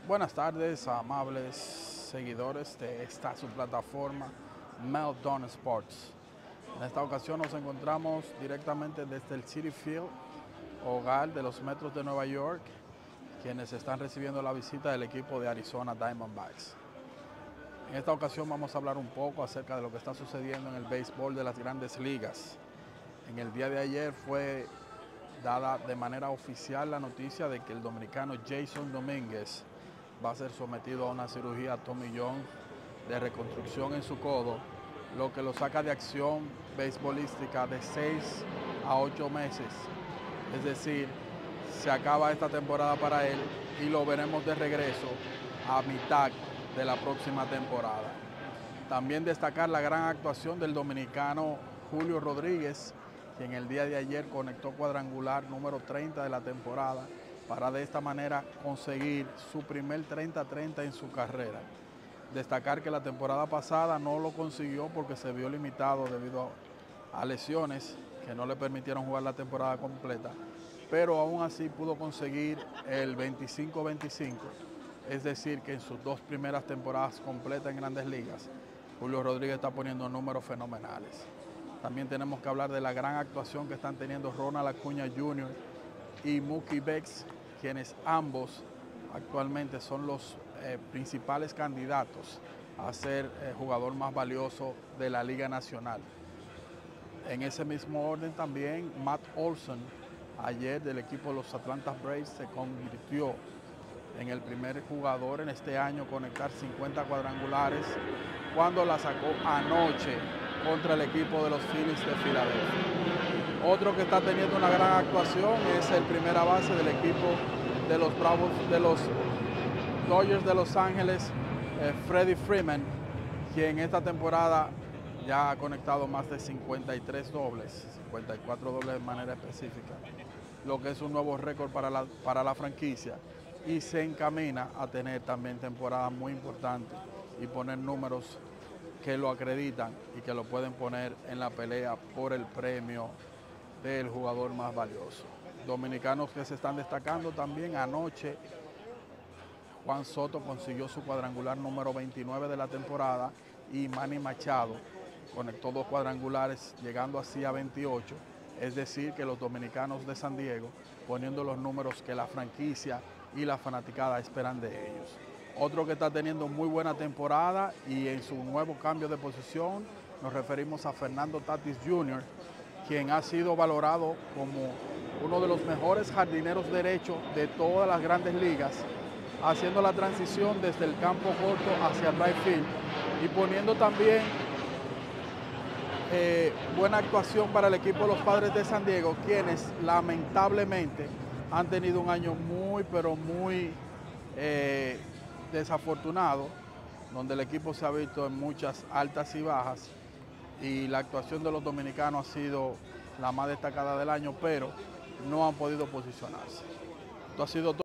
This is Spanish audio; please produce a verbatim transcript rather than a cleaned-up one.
Buenas tardes, amables seguidores de esta su plataforma Meltdown Sports. En esta ocasión nos encontramos directamente desde el Citi Field, hogar de los Metros de Nueva York, quienes están recibiendo la visita del equipo de Arizona Diamondbacks. En esta ocasión vamos a hablar un poco acerca de lo que está sucediendo en el béisbol de las Grandes Ligas. En el día de ayer fue dada de manera oficial la noticia de que el dominicano Jasson Domínguez va a ser sometido a una cirugía Tommy John de reconstrucción en su codo, lo que lo saca de acción beisbolística de seis a ocho meses. Es decir, se acaba esta temporada para él y lo veremos de regreso a mitad de la próxima temporada. También destacar la gran actuación del dominicano Julio Rodríguez, quien el día de ayer conectó cuadrangular número treinta de la temporada para de esta manera conseguir su primer treinta treinta en su carrera. Destacar que la temporada pasada no lo consiguió porque se vio limitado debido a lesiones que no le permitieron jugar la temporada completa, pero aún así pudo conseguir el veinticinco veinticinco, es decir que en sus dos primeras temporadas completas en Grandes Ligas, Julio Rodríguez está poniendo números fenomenales. También tenemos que hablar de la gran actuación que están teniendo Ronald Acuña junior y Mookie Betts, quienes ambos actualmente son los eh, principales candidatos a ser el jugador más valioso de la Liga Nacional. En ese mismo orden también Matt Olson, ayer del equipo de los Atlanta Braves, se convirtió en el primer jugador en este año conectar cincuenta cuadrangulares cuando la sacó anoche contra el equipo de los Phillies de Filadelfia. Otro que está teniendo una gran actuación es el primera base del equipo de los Bravos, de los Dodgers de Los Ángeles, eh, Freddie Freeman, quien esta temporada ya ha conectado más de cincuenta y tres dobles, cincuenta y cuatro dobles de manera específica, lo que es un nuevo récord para la, para la franquicia, y se encamina a tener también temporadas muy importantes y poner números que lo acreditan y que lo pueden poner en la pelea por el premio del jugador más valioso. Dominicanos que se están destacando también: anoche Juan Soto consiguió su cuadrangular número veintinueve de la temporada y Manny Machado conectó dos cuadrangulares llegando así a veintiocho, es decir que los dominicanos de San Diego poniendo los números que la franquicia y la fanaticada esperan de ellos. Otro que está teniendo muy buena temporada y en su nuevo cambio de posición nos referimos a Fernando Tatis junior, quien ha sido valorado como uno de los mejores jardineros derechos de todas las Grandes Ligas, haciendo la transición desde el campo corto hacia el right field y poniendo también eh, buena actuación para el equipo de los Padres de San Diego, quienes lamentablemente han tenido un año muy, pero muy eh, desafortunado, donde el equipo se ha visto en muchas altas y bajas, y la actuación de los dominicanos ha sido la más destacada del año, pero no han podido posicionarse. Esto ha sido todo.